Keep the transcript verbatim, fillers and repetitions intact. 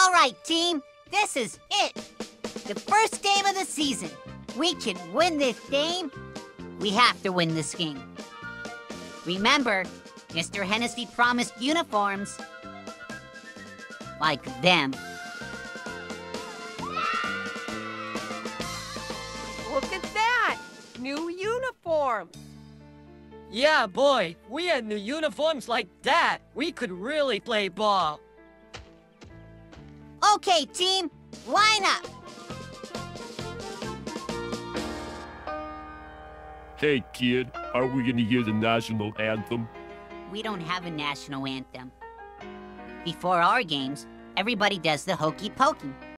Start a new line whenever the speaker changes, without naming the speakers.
All right, team, this is it. The first game of the season. We can win this game. We have to win this game. Remember, Mister Hennessy promised uniforms. Like them.
Look at that! New uniforms!
Yeah, boy, we had new uniforms like that. We could really play ball.
Okay, team, line up.
Hey, kid, are we gonna hear the national anthem?
We don't have a national anthem. Before our games, everybody does the hokey pokey.